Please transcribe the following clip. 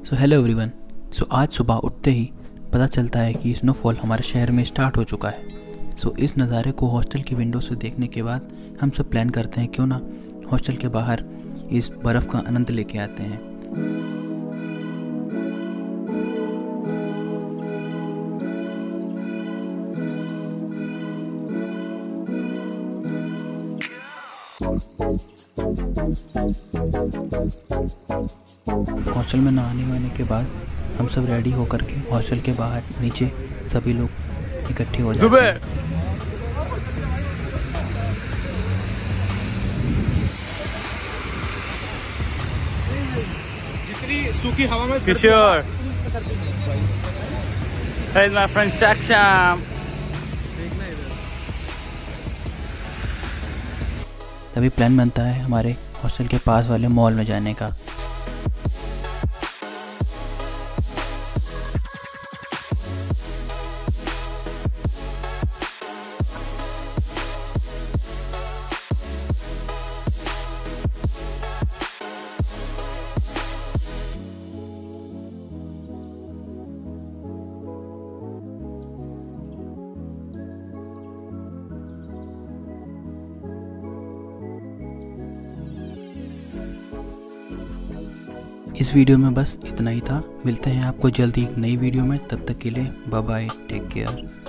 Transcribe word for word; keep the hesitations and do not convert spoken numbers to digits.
So hello everyone. सो आज सुबह उठते ही पता चलता है कि स्नोफॉल हमारे शहर में स्टार्ट हो चुका है। सो so, इस नज़ारे को हॉस्टल की विंडो से देखने के बाद हम सब प्लान करते हैं क्यों ना हॉस्टल के बाहर इस बर्फ़ का आनंद लेके आते हैं। हॉस्टल में नहाने वाने के बाद हम सब रेडी होकर के हॉस्टल के बाहर नीचे सभी लोग इकट्ठे हो जाते हैं। जितनी सूखी हवा में Kishore, hey my friend Saksham। तभी प्लान बनता है हमारे हॉस्टल के पास वाले मॉल में जाने का। इस वीडियो में बस इतना ही था। मिलते हैं आपको जल्दी एक नई वीडियो में। तब तक के लिए बाय बाय, टेक केयर।